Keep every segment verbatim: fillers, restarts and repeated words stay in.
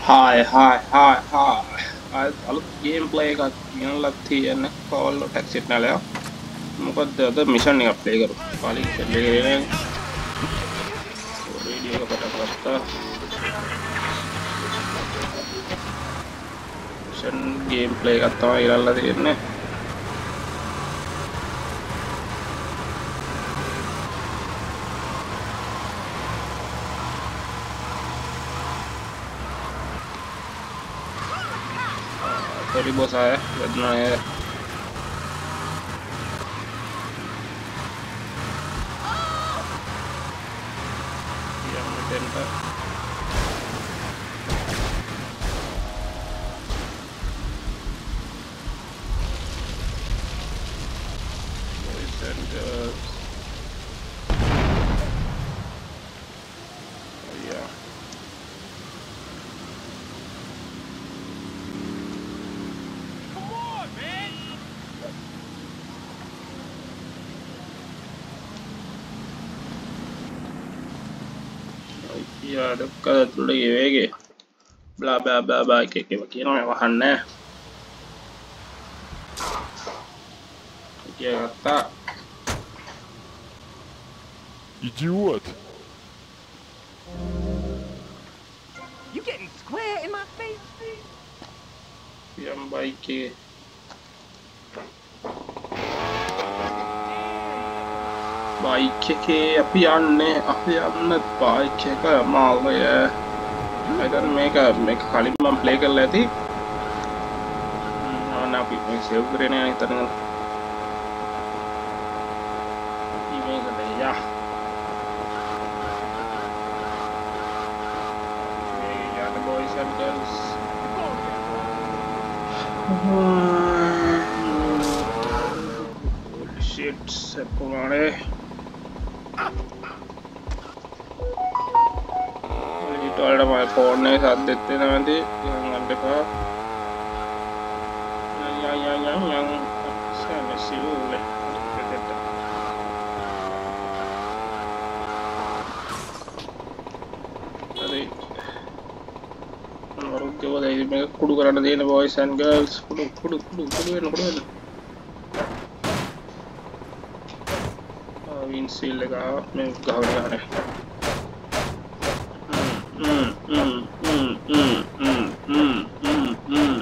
Hi, hi, hi, hi. I අලුත් gameplay එකක් ගෙනල්ලා තියෙන්නේ call taxi එක නෑලයා. මොකද අද mission එකක් play කරමු. කලින් mission එකේ radio එක පටන් ගත්තා. mission gameplay එකක් තමයි ගෙනල්ලා තියෙන්නේ. Sorry bos saya, benar ya. Yang mententa. Boys and girls. Oh yeah. Ya dekat dulu ya wege bla bla bla bla kayak kayak begini ya wahannya ya kata Идиот! You getting square in my face? yang baik ya bike के अभियान ने अभियान ने bike का माल है अगर मैं का मैं खाली में प्ले कर लेती ना भी मैं सेव करे नहीं तरह ईमेल कर दे या यार बॉयज एंड गर्ल्स शिट से पुराने itu ada my phone nya saat detik nanti yang ada apa yang yang yang yang sana sih boleh tadi baru ke boleh ini mereka kudu karena dia boys and girls kudu kudu kudu kudu kudu kudu windshield का मैं गाँव जा रहे हम्म हम्म हम्म हम्म हम्म हम्म हम्म हम्म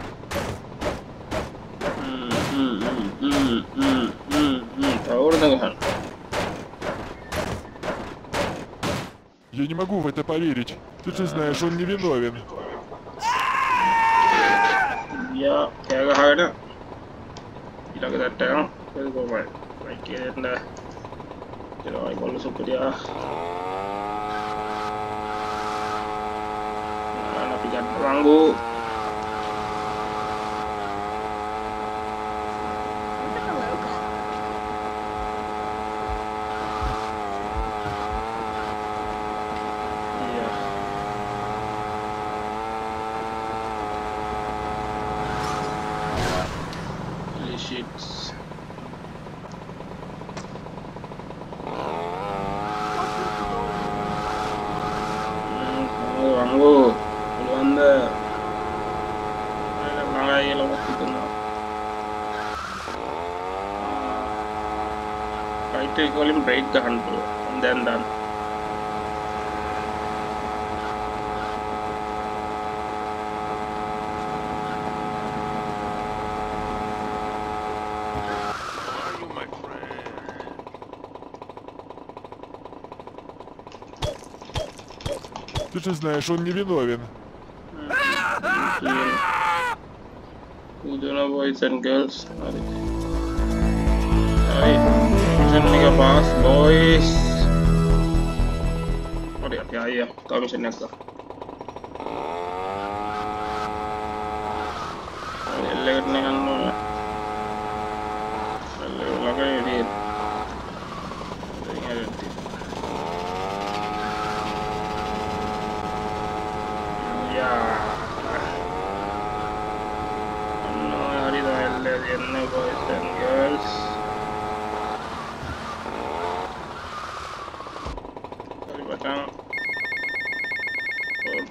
हम्म हम्म हम्म और ना Я не могу в это поверить. Ты же знаешь, он невиновен. ya kayak gak ada tidak kita tengok itu gue main mikirin dah kira ay kalau suka dia nah tapi jangan terganggu iya sheets ganggu lu anda ada malai lewat itu nggak kayak itu kalian break kan tuh and then done Ты же знаешь, он невиновен. Udah boys and girls hai mission ini pas boys oh dia ya ya kau mission next lah lihat nih kan lo lihat lagi ini ini ada ya no hari dah lihat ini boys and girls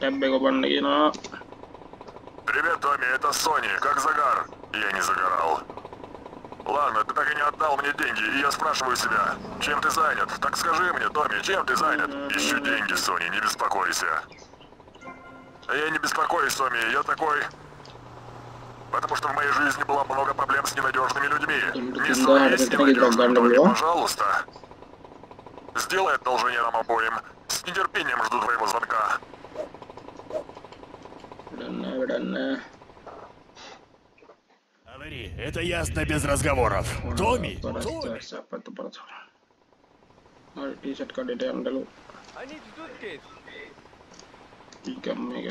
tab එක ඔබන්න කියනවා. Привет, Томми, это Сони. Как загар? Я не загорал. Ладно, ты так и не отдал мне деньги, и я спрашиваю себя, чем ты занят? Так скажи мне, Томми, чем ты занят? Ищу деньги, Сони, не беспокойся. Я не беспокоюсь, Томми, я такой... Потому что в моей жизни было много проблем с ненадежными людьми. Не ссорись с ненадежными, Томми, пожалуйста. Сделай одолжение нам обоим. С нетерпением жду твоего звонка. Говори, это ясно без разговоров. Томми! Томми! T-shirt කඩේට යන්නලු. I need a suitcase. ඊකම් මේක.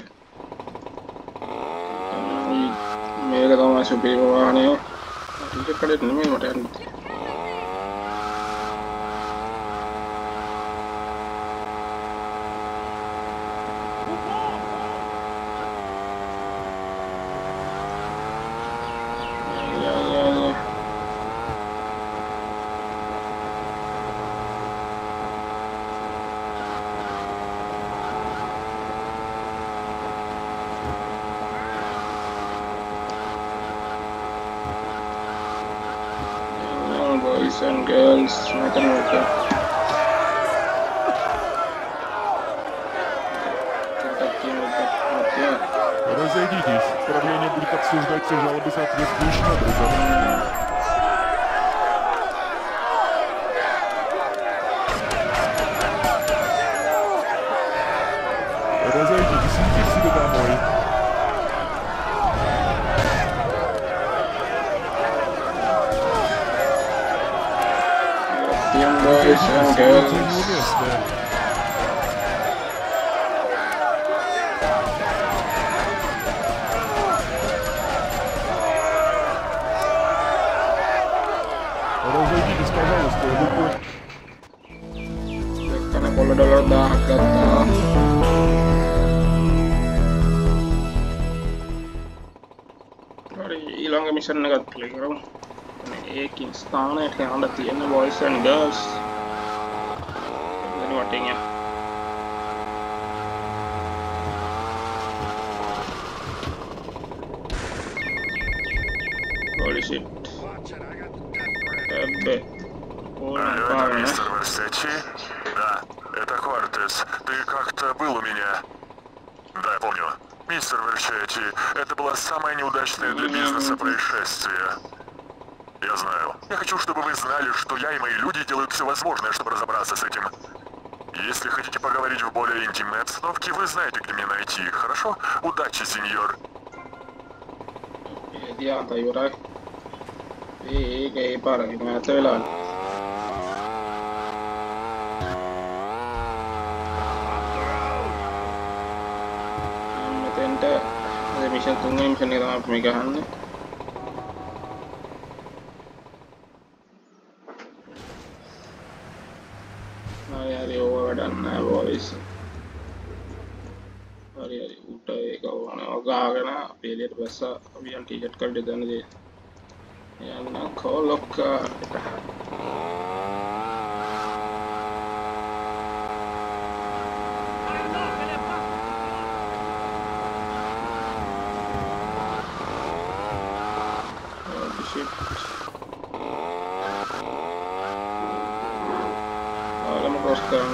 මේක තමයි සුපිරිම වාහනය. T-shirt කඩේට නෙමෙයි මට යන්න. Boys and girls, makan makan. Разойдитесь. Правление будет обсуждать все жалобы соответствующим образом. Разойдитесь, идите к себе домой. Boys and girls. Разойдитесь, пожалуйста, вы... Karena kalau dolar dah kata. Hari hilang mission negat play karo. Ekin ස්ථානයට යන්න තියෙන boys and girls. Ini watinya. Holy shit. Эббе. Алло, это мистер Версачи? Да, это Кортес. Ты как-то был у меня. Да, я помню. Мистер Версачи, это было самое неудачное для бизнеса происшествие. Я знаю. Я хочу, чтобы вы знали, что я и мои люди делают все возможное, чтобы разобраться с этим. Если хотите поговорить в более интимной обстановке, вы знаете, где меня найти. Хорошо? Удачи, сеньор. Dia tai ora. Ei, ei para, mä töilään. Metentä se mission tunne mission එක තමයි අපි ගහන්නේ. Hari hari over වැඩන්න boys. Hari hari උට ඒක ඕනේ වගාගෙන අපි එළියට බැස්සා අපි යන් ටීෂර්ට් කඩේ දාන්න දේ. යන්න කොලොක්කාට. Olemme koskaan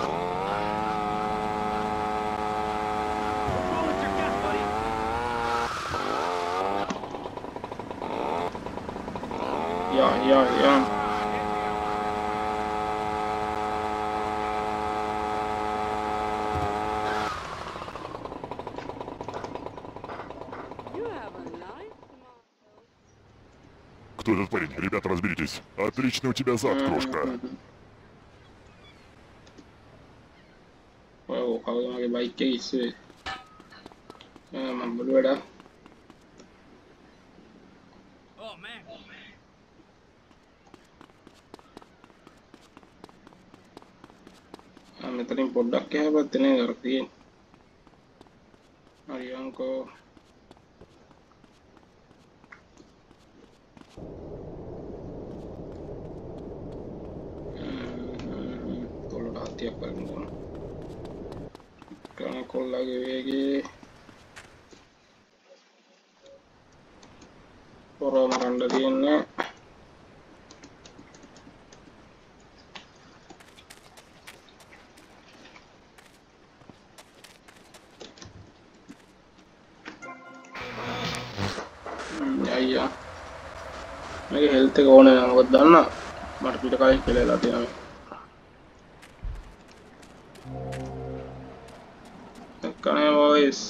ja ja ja Кто этот парень? Ребята, разберитесь. Отлично у тебя зад, крошка. Wow, kalau pakai bike case sih. Eh, mampu dua dah. Oh man. Ah, meterin produk ya, buat ini ngertiin. Hari yang kau tiap kali කරන කොල්ලගේ වේගේ පොරව මරන්න තියෙන්නේ. අයියා මගේ හෙල්ත් එක ඕනේ නෑ මොකද දන්නා මට පිට කලින් කෙලලා තියෙනවා එක්කනේ වොයිස්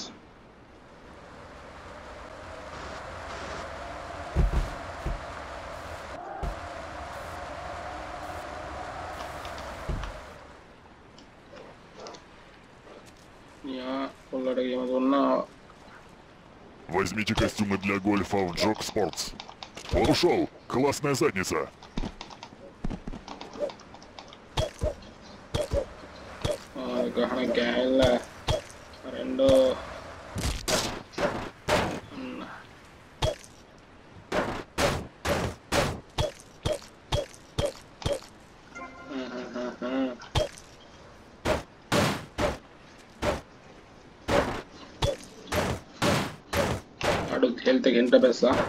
යා කොල්ලට ගේම දුන්නා. Возьмите костюмы для гольфа в Джок Спортс. Он ушел. Классная задница. Ah, gahana gælla. Arendo. Health again the best. I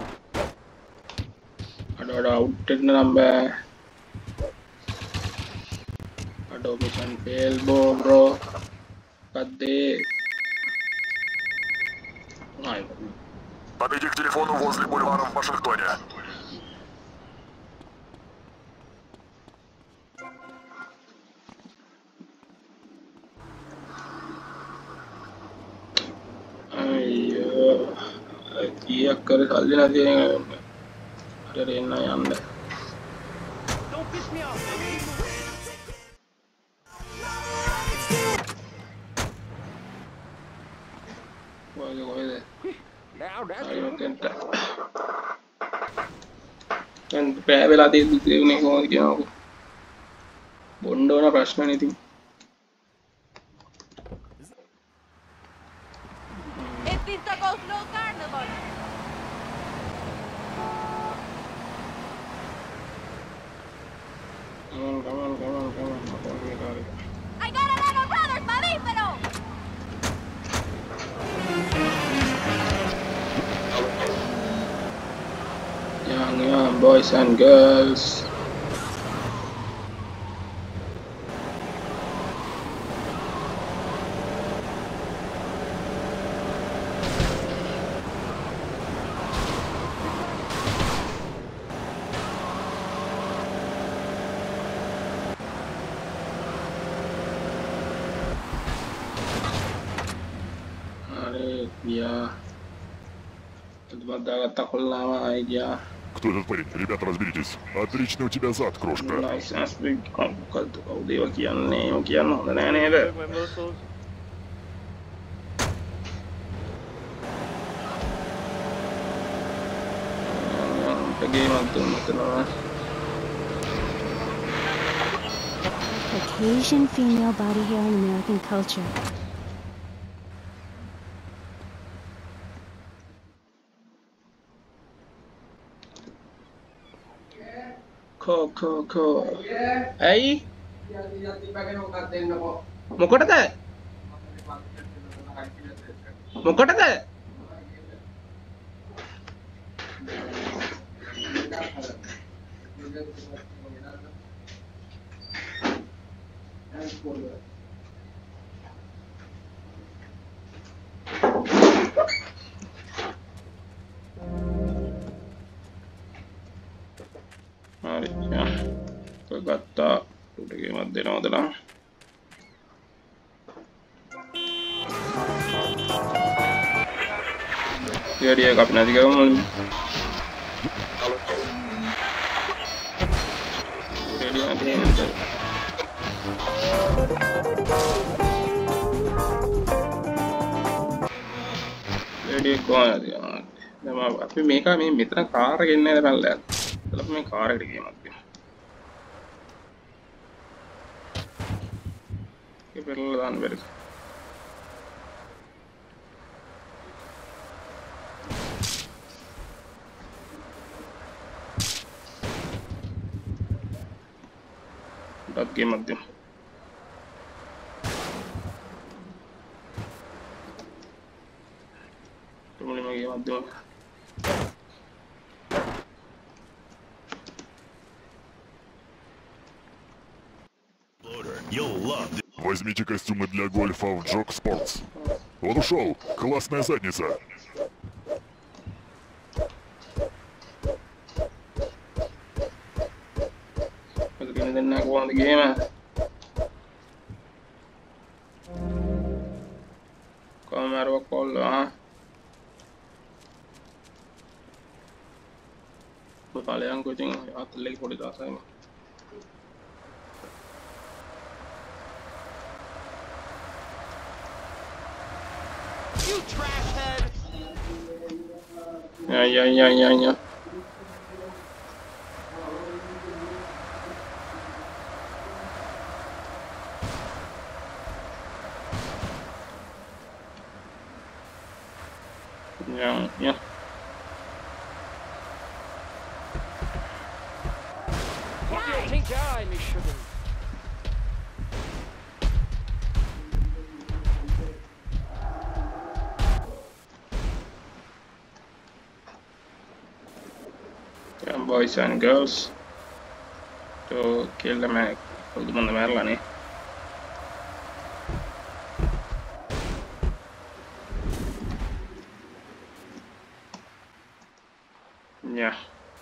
don't out in the number. I don't mission fail, bro. Cut the. Подойди к телефону возле бульвара в Вашингтоне. Iya kali kali nanti ada Rena yang ada. Don't piss me off, baby. Wah, kau ini. Now that's Ayo kita. Kan pernah belati itu ni kau ni kau. Bondo na prasna ni tu. It's Vista Coast Slow Carnival. Come on, come on, come on, come on. I got a lot of brothers, mamífero. Young, young boys and girls. Я подбадала так лама, я. Кто этот парень? Ребята, разберитесь. Отлично у тебя зад, крошка. License big kau dia kian ni, kian no, dah ni dah. Pergi mantu mantu lah. Caucasian female body hair in American culture. Ko ko ko. Ay. මොකටද? මොකටද? Mari ya. Kagata udah gimana dena dena. Dia dia kapten nanti kamu. Dia dia nanti. Dia dia kau nanti. Nama apa? Mereka me mitra car kene dah lihat. Kalau me car ada game nanti. Kita perlu dan beres. Dat game at din. මද්දම You'll love this. Возьмите костюмы для гольфа в Джок Спортс. Он ушел. Классная задница. Begini din ako ang game. Kamera call ah. Bakal yang kucing at lagi podi dasa ini. You trash head! Ya ya ya ya ya. Ya ya. Why? Take time, me sugar. Yeah, boys and girls, to kill the man, kill the man the Merlani. Yeah.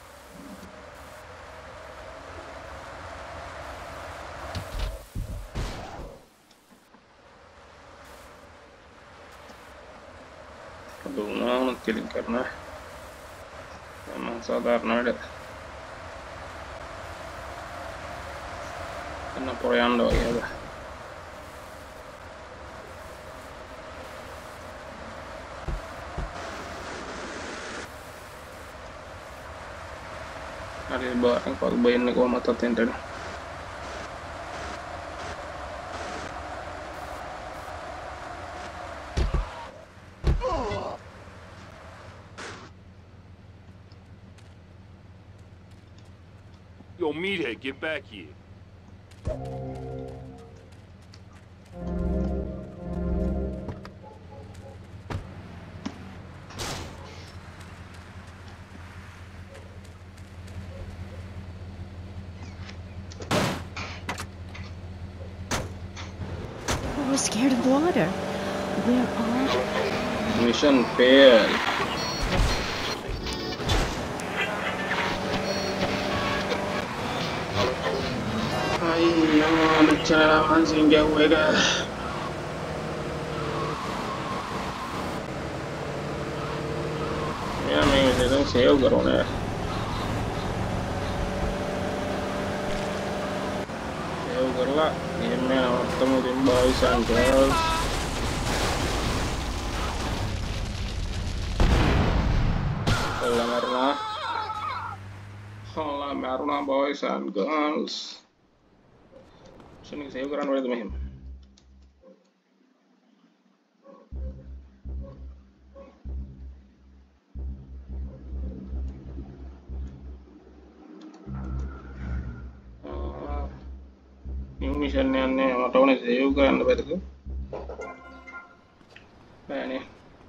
Kaduna killing karna. Emang sadarna ada. Kena Poriando ya. Ada barang kalau bayin ni ko matatin din. Yo, meathead, get back here. We're scared of water. We're all... Mission failed. Ay, ang nagtsara man singga wega. Ya, मैं इसे तो save करूँ ना. Sev कर ला. ये मैं अब मुझे boys and girls. Hola Maruna. Hola Maruna boys and girls. Sini save करा नोड़े तुम्हें. New mission ने अन्य हमारे ने save करा ना बैठ को. मैंने.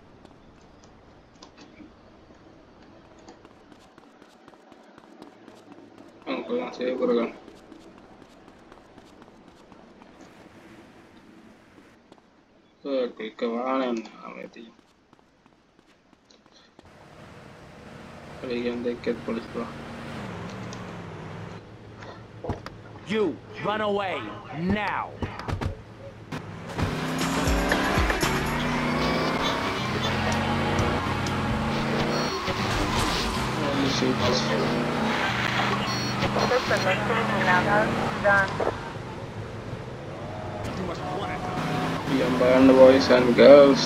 अंको यहाँ save करेगा. Okay, kawanan namin ito. Bigyan dekat polis ko. You, run away, now! Holy shit. Yambaran boys and girls.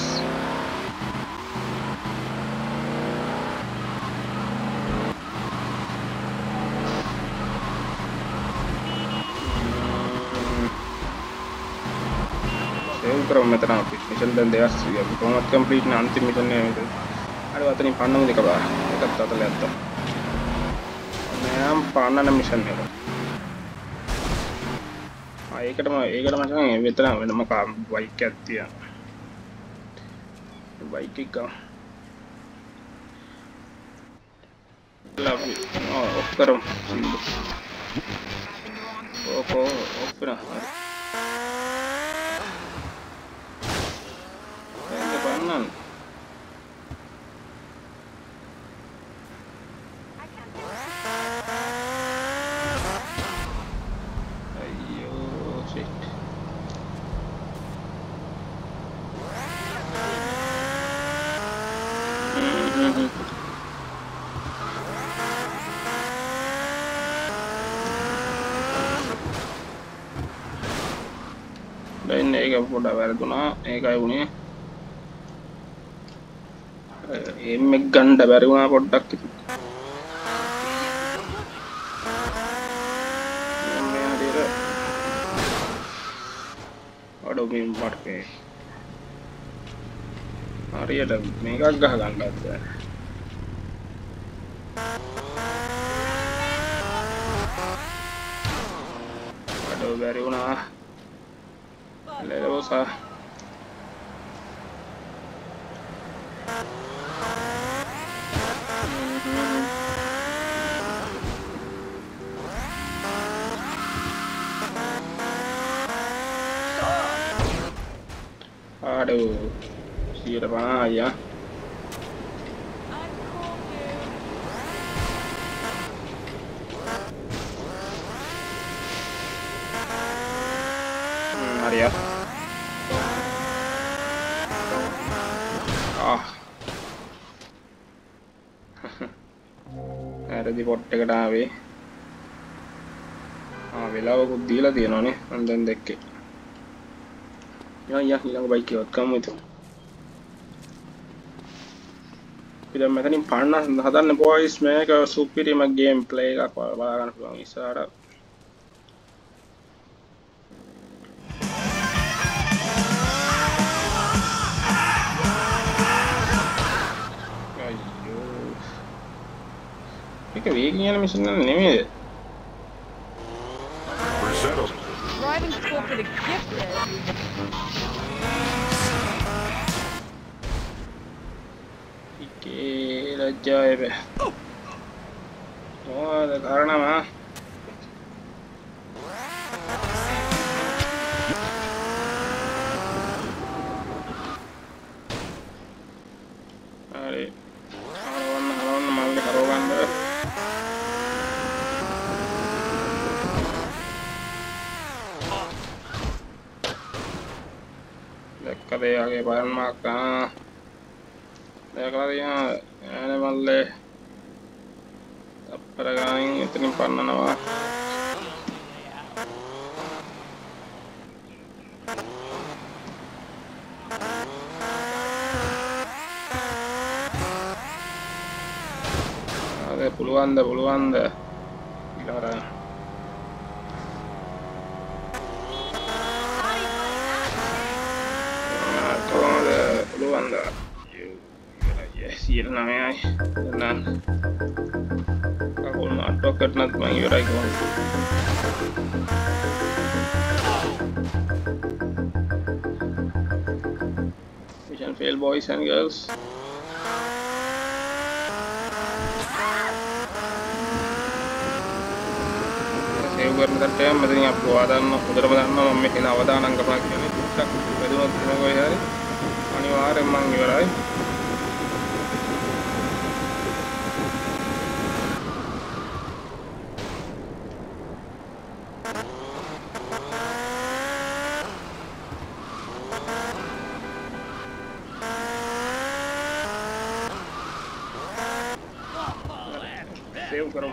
Save karo मैं तेरा mission dan dia sih ya. Kalau mat complete na अंतिम mission ने ada waktu ni panah ni kabar. Dekat tak terlihat tu. Nah, panah na mission ni. ඒකට ම ඒකට මචං මෙතන වෙනම බයික් එකක් තියන බයික් එක Love you. Oh, off करो. Off off ना. Ini panan. Ayo, shit. Dan ini juga udah berguna, ini kayak ini. Ini ganda berguna produk itu. Ini ada. Aduh, mimpi ke. Hari ada mega gah ganda tu. Aduh, berguna. Lerosa. Aduh, siapa ya? Hmm, Arya. Ah, ada di pot එකට ආවේ. ආ වෙලාවකුත් දීලා තියෙනවනේ. මම දැන් දැක්කේ. යා යා ඊළඟ බයික් එකවත් කමු ඉතින්. අපි දැන් මෙතනින් පන්න හදන්න boys මේක සුපිරිම ගේම් ප්ලේ එකක් බලා ගන්න පුළුවන් ඉස්සරහට. Ini vegan mission නෙමෙයිද? Driving school for the gifted. Iki lajai be. Oh, ada karena mah. Ari. Halawan halawan malah karogan deh. Dekade आगे बाहर मार कहाँ देख रहा यहाँ आने वाले तब पर गानी इतनी पढ़ना ना वाह अरे पुलवान दे पुलवान दे क्या रहा है Luanda, yes, here now I, nan. Aku nak doket nak mangi rai kau. Mission fail, boys and girls. Save करने का टाइम मतलब यहाँ आपको आधा ना उधर बता ना मम्मी के ना आधा ना करना क्यों नहीं कुछ तक बेदू ना तुम्हें कोई यार अनिवार्य मांगी हो रहा है सेव करो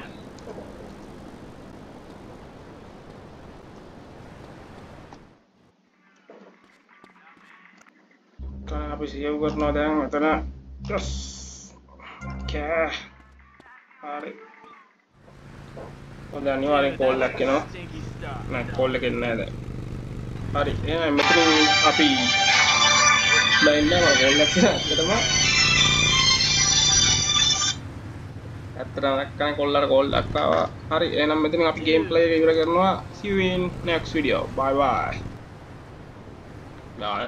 Apa sih ya buat nodang matanya terus oke hari udah nih hari call lagi no nah call lagi nih ada hari ini metro api lainnya mau call lagi nah kita mah terang kan call call apa hari ini metro api gameplay kira-kira see you in next video bye bye. Nah.